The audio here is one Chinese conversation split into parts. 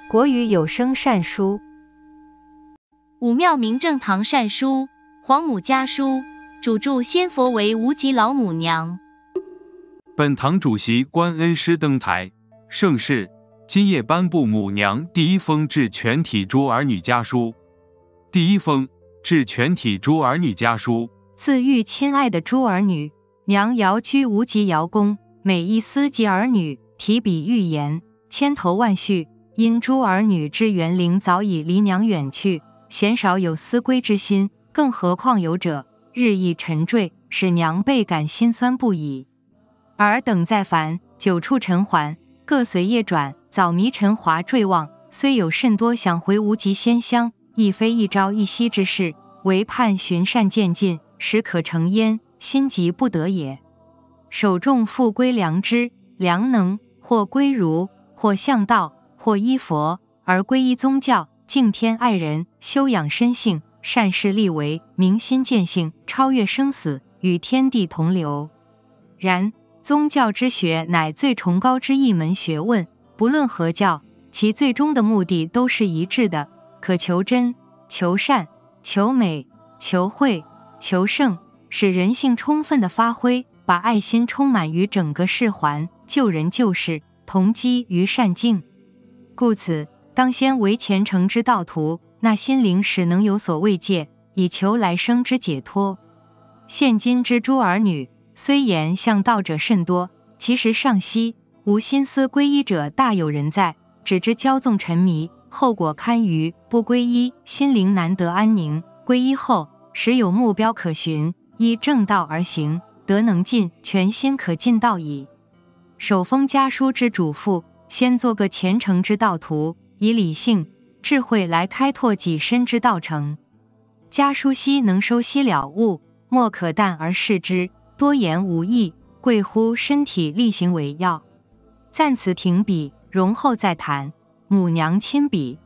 国语有声善书， 武庙明正堂善书，皇母家书，主著仙佛为无极老母娘。 本堂主席关恩师登台，盛世今夜颁布母娘第一封致全体诸儿女家书。第一封致全体诸儿女家书。 自谕亲爱的诸儿女，娘遥居无极瑶宫，每一思及儿女，提笔欲言，千头万绪。因诸儿女之园龄早已离娘远去，鲜少有思归之心，更何况有者日益沉坠，使娘倍感心酸不已。尔等在凡，久处尘寰，各随业转，早迷尘华坠望，虽有甚多想回无极仙乡，亦非一朝一夕之事，唯盼寻善渐进，时可成焉，心急不得也。首重复归良知、良能，或归儒，或向道，或依佛，而归依宗教，敬天爱人，修养身性，善事立为，明心见性，超越生死，与天地同流。然宗教之学乃最崇高之一门学问，不论何教，其最终的目的都是一致的，可求真、求善、求美、求慧、求圣，使人性充分的发挥，把爱心充满于整个世环，救人救世，同积于善境。故此，当先为虔诚之道途，那心灵使能有所慰藉，以求来生之解脱。现今之诸儿女，虽言向道者甚多，其实尚稀，无心思皈依者大有人在，只知骄纵沉迷，后果堪虞。不皈依，心灵难得安宁；皈依后，时有目标可循，依正道而行，德能进，全心可进道矣。首封家书之嘱咐，先做个虔诚之道途，以理性、智慧来开拓己身之道程。家书悉能收悉了悟，莫可淡而视之，多言无益，贵乎身体力行为要。暂此停笔，容后再谈。母娘亲笔。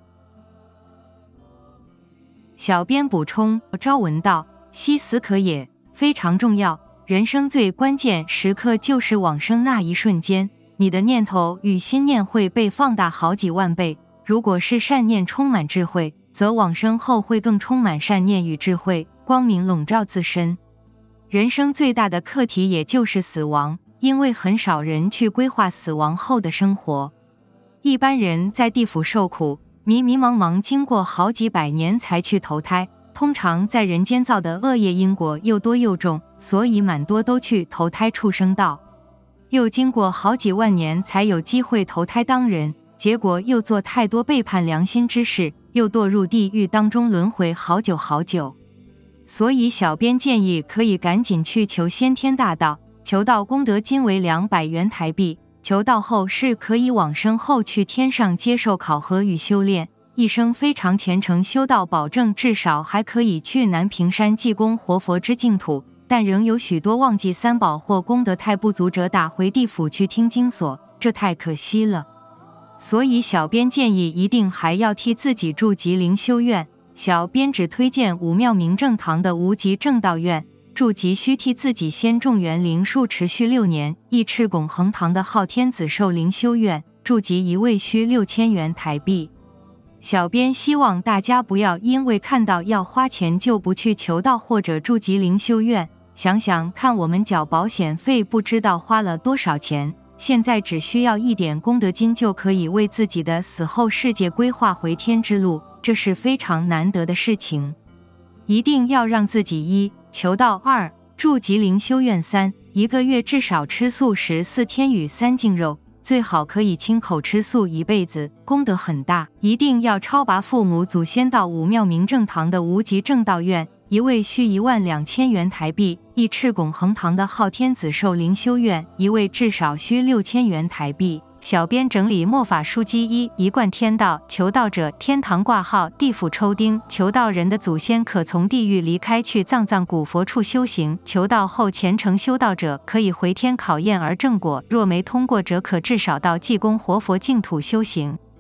小编补充：朝闻道，夕死可也，非常重要。人生最关键时刻就是往生那一瞬间，你的念头与心念会被放大好几万倍。如果是善念充满智慧，则往生后会更充满善念与智慧，光明笼罩自身。人生最大的课题也就是死亡，因为很少人去规划死亡后的生活。一般人在地府受苦，迷迷茫茫经过好几百年才去投胎，通常在人间造的恶业因果又多又重，所以蛮多都去投胎畜生道。又经过好几万年才有机会投胎当人，结果又做太多背叛良心之事，又堕入地狱当中轮回好久好久。所以小编建议可以赶紧去求先天大道，求道功德金为200元台币，求道后是可以往生后去天上接受考核与修炼，一生非常虔诚修道，保证至少还可以去南屏山济公活佛之净土，但仍有许多忘记三宝或功德太不足者打回地府去听经所，这太可惜了。所以小编建议一定还要替自己筑极灵修院，小编只推荐武庙明正堂的无极正道院，筑极需替自己先种园灵树持续6年，义赤拱恒堂的昊天子寿灵修院，筑极一位需6000元台币。小编希望大家不要因为看到要花钱就不去求道或者筑极灵修院，想想看我们缴保险费不知道花了多少钱，现在只需要一点功德金就可以为自己的死后世界规划回天之路，这是非常难得的事情。一定要让自己1求道，2筑极灵修院，3一个月至少吃素14天与3净肉，最好可以亲口吃素一辈子，功德很大。一定要超拔父母祖先到武庙明正堂的无极正道院，一位需12000元台币，义赤拱恒堂的昊天子寿灵修院，一位至少需6000元台币。小编整理末法书籍1一贯天道，求道者天堂挂号，地府抽钉，求道人的祖先可从地狱离开去藏藏古佛处修行，求道后虔诚修道者可以回天考验而正果，若没通过者可至少到济公活佛净土修行。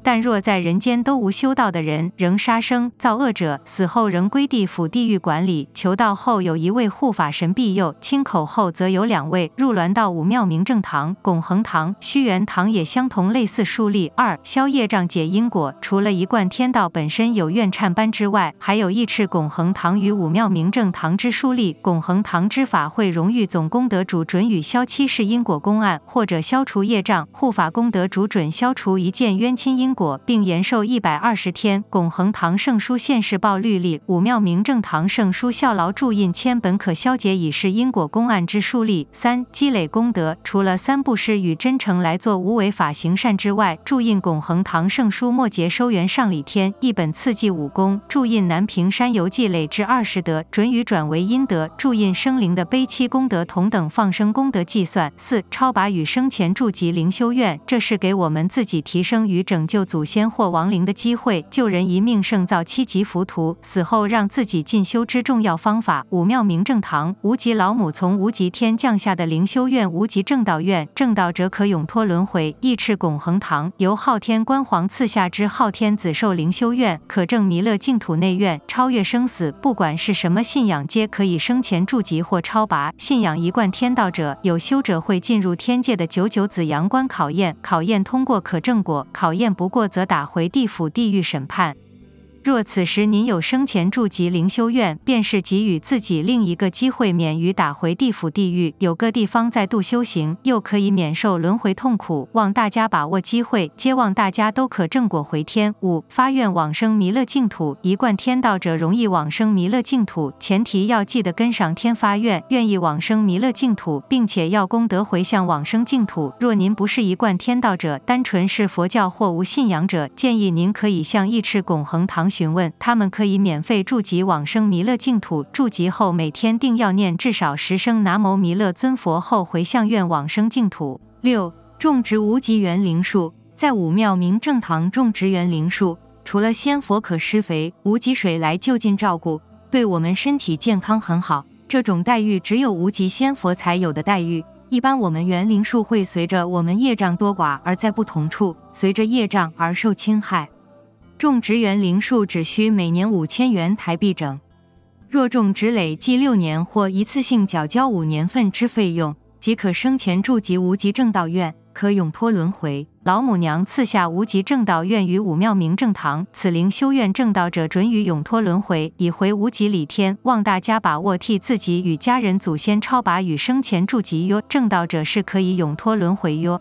但若在人间都无修道的人，仍杀生造恶者，死后仍归地府地狱管理。求道后有一位护法神庇佑，亲口后则有2位。入銮道武庙明正堂、拱衡堂、虚元堂也相同，类似树立。2. 消业障解因果，除了一贯天道本身有愿忏班之外，还有义赤拱衡堂与武庙明正堂之书立。拱衡堂之法会荣誉总功德主准予消7世因果公案，或者消除业障；护法功德主准消除一件冤亲因果，并延寿120天。拱衡堂圣书现世报律例，武庙明正堂圣书效劳注印签本可消解已是因果公案之书立。3. 积累功德，除了3布施与真诚来做无为法行善之外，注印拱衡堂圣书末节收元上礼天一本次记5功，注印南屏山游记累至20德，准予转为阴德，注印生灵的悲戚功德同等放生功德计算。4. 超拔与生前住及灵修院，这是给我们自己提升与拯救祖先或亡灵的机会，救人一命胜造7级浮屠，死后让自己进修之重要方法。武庙明正堂，无极老母从无极天降下的灵修院，无极正道院，正道者可永脱轮回。义赤拱衡堂，由昊天官皇赐下之昊天子寿灵修院，可证弥勒净土内院，超越生死，不管是什么信仰，皆可以生前筑级或超拔。信仰一贯天道者，有修者会进入天界的99子阳关考验，考验通过可正果，考验不过则打回地府地狱审判。若此时您有生前筑级灵修院，便是给予自己另一个机会，免于打回地府地狱，有个地方在度修行，又可以免受轮回痛苦。望大家把握机会，皆望大家都可正果回天。5. 发愿往生弥勒净土，一贯天道者容易往生弥勒净土，前提要记得跟上天发愿，愿意往生弥勒净土，并且要功德回向往生净土。若您不是一贯天道者，单纯是佛教或无信仰者，建议您可以向义赤拱衡堂询问，他们可以免费筑级往生弥勒净土。筑级后每天定要念至少10声南无弥勒尊佛后回向愿往生净土。6. 种植无极园林树，在武庙明正堂种植园林树，除了仙佛可施肥、无极水来就近照顾，对我们身体健康很好。这种待遇只有无极仙佛才有的待遇。一般我们园林树会随着我们业障多寡而在不同处，随着业障而受侵害。种植园林树只需每年5000元台币整，若种植累计6年或一次性缴交5年份之费用，即可生前筑级无极正道院，可永脱轮回。老母娘赐下无极正道院于武庙明正堂，此灵修院正道者准予永脱轮回，以回无极理天。望大家把握替自己与家人祖先超拔与生前筑级哟，正道者是可以永脱轮回哟。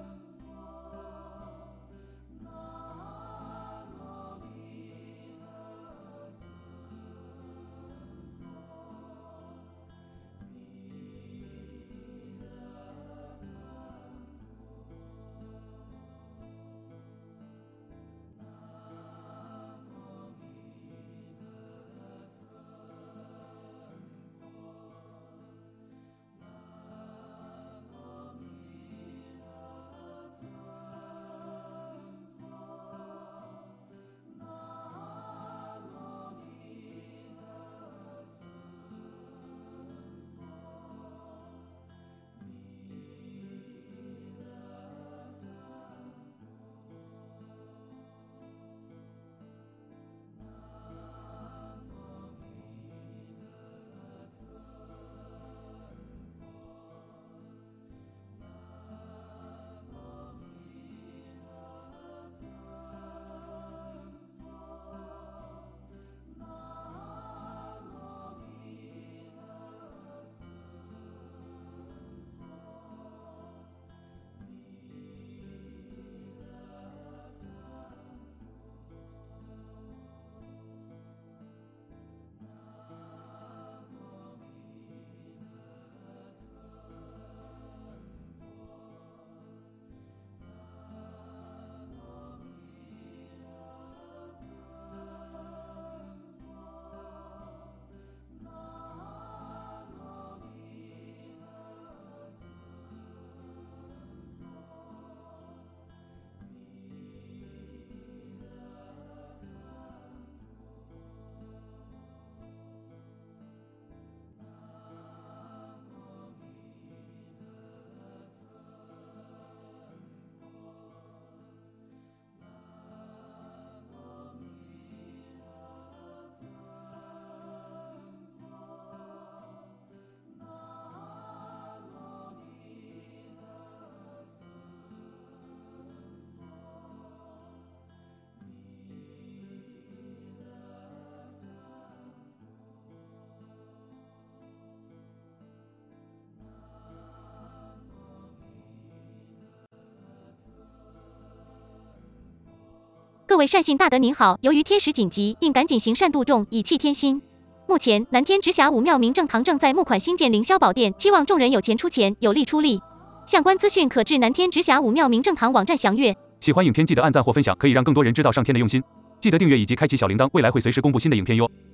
各位善信大德您好，由于天时紧急，应赶紧行善度众，以弃天心。目前南天直辖武庙明正堂正在募款兴建凌霄宝殿，期望众人有钱出钱，有力出力。相关资讯可至南天直辖武庙明正堂网站详阅。 喜欢影片记得按赞或分享，可以让更多人知道上天的用心。记得订阅以及开启小铃铛，未来会随时公布新的影片哟。